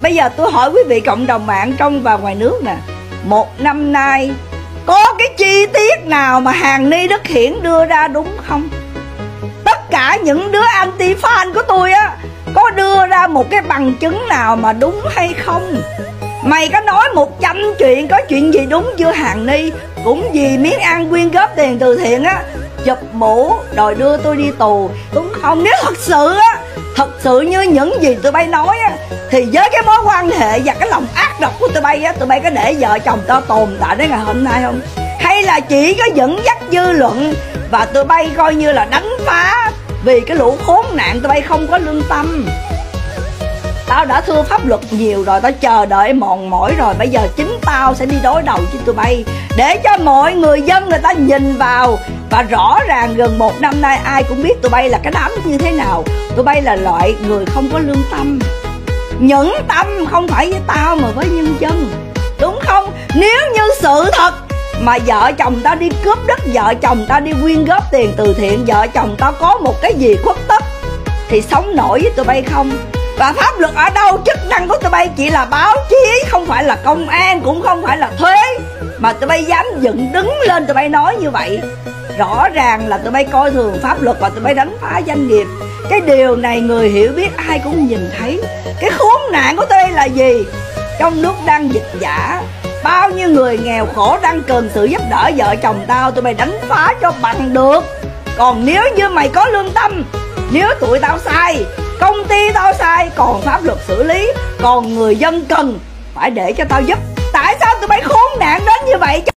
Bây giờ tôi hỏi quý vị cộng đồng mạng trong và ngoài nước nè, 1 năm nay có cái chi tiết nào mà Hàn Ni Đức Hiển đưa ra đúng không? Tất cả những đứa anti fan của tôi á, có đưa ra một cái bằng chứng nào mà đúng hay không? Mày có nói 100 chuyện, có chuyện gì đúng chưa Hàn Ni? Cũng vì miếng ăn quyên góp tiền từ thiện á, chụp mũ đòi đưa tôi đi tù, đúng không? Nếu thật sự như những gì tụi bay nói á, thì với cái mối quan hệ và cái lòng ác độc của tụi bay á, tụi bay có để vợ chồng tao tồn tại đến ngày hôm nay không? Hay là chỉ có dẫn dắt dư luận và tụi bay coi như là đánh phá vì cái lũ khốn nạn tụi bay không có lương tâm? Tao đã thưa pháp luật nhiều rồi, tao chờ đợi mòn mỏi rồi. Bây giờ chính tao sẽ đi đối đầu với tụi bay, để cho mọi người dân người ta nhìn vào. Và rõ ràng gần 1 năm nay ai cũng biết tụi bay là cái đám như thế nào. Tụi bay là loại người không có lương tâm, nhẫn tâm, không phải với tao mà với nhân dân, đúng không? Nếu như sự thật mà vợ chồng tao đi cướp đất, vợ chồng tao đi quyên góp tiền từ thiện, vợ chồng tao có một cái gì khuất tất, thì sống nổi với tụi bay không? Và pháp luật ở đâu? Chức năng của tụi bay chỉ là báo chí, không phải là công an, cũng không phải là thuế, mà tụi bay dám dựng đứng lên tụi bay nói như vậy. Rõ ràng là tụi bay coi thường pháp luật và tụi bay đánh phá doanh nghiệp. Cái điều này người hiểu biết ai cũng nhìn thấy. Cái khốn nạn của tụi bay là gì? Trong lúc đang dịch giả, bao nhiêu người nghèo khổ đang cần sự giúp đỡ vợ chồng tao, tụi bay đánh phá cho bằng được. Còn nếu như mày có lương tâm, nếu tụi tao sai, công ty tao sai, còn pháp luật xử lý, còn người dân cần phải để cho tao giúp. Tại sao tụi bay khốn nạn đến như vậy?